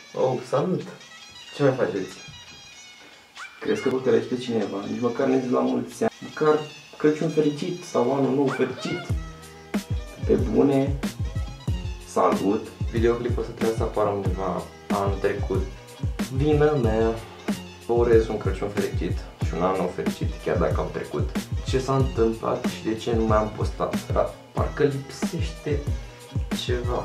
Oh, salut! Ce mai faceți? Crezi că vă cărești pe cineva? Nici măcar ne zic la mulți ani. Măcar Crăciun fericit sau anul nou fericit. Pe bune, salut! Videoclipul ăsta trebuie să apară undeva anul trecut. Vina mea! Vă urez un Crăciun fericit și un an nou fericit, chiar dacă au trecut. Ce s-a întâmplat și de ce nu mai am postat? Dar parcă lipsește ceva.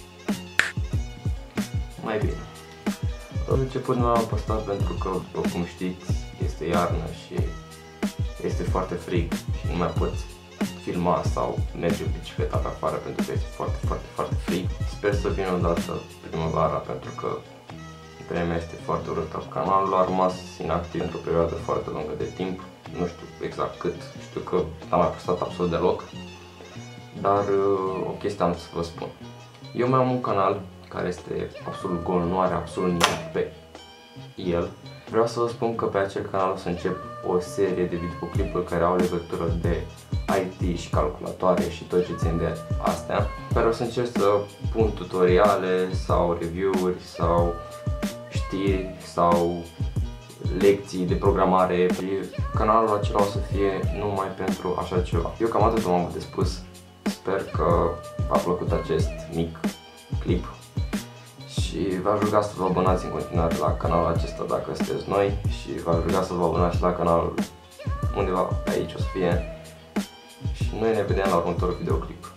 Mai bine. În început nu am postat pentru că, după cum știți, este iarnă și este foarte frig și nu mai poți filma sau merge cu bicicleta pe afară pentru că este foarte frig. Sper să vină odată primăvara pentru că vremea este foarte urâtă. Canalul a rămas inactiv într-o perioadă foarte lungă de timp, nu știu exact cât, știu că n-am mai postat absolut deloc, dar o chestie am să vă spun. Eu mai am un canal care este absolut gol, nu are absolut nimic pe el. Vreau să vă spun că pe acel canal o să încep o serie de videoclipuri care au legătură de IT și calculatoare și tot ce țin de astea, care o să încerc să pun tutoriale sau review-uri sau știri sau lecții de programare. Canalul acela o să fie numai pentru așa ceva. Eu cam atât am avut de spus. Sper că v-a plăcut acest mic clip și v-aș ruga să vă abonați în continuare la canalul acesta dacă sunteți noi și v-aș ruga să vă abonați și la canalul undeva pe aici o să fie și noi ne vedem la următorul videoclip.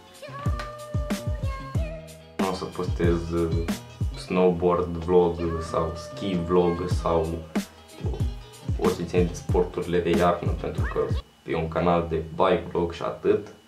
Nu o să postez snowboard vlog sau ski vlog sau orice ține de sporturile de iarnă pentru că e un canal de bike vlog și atât.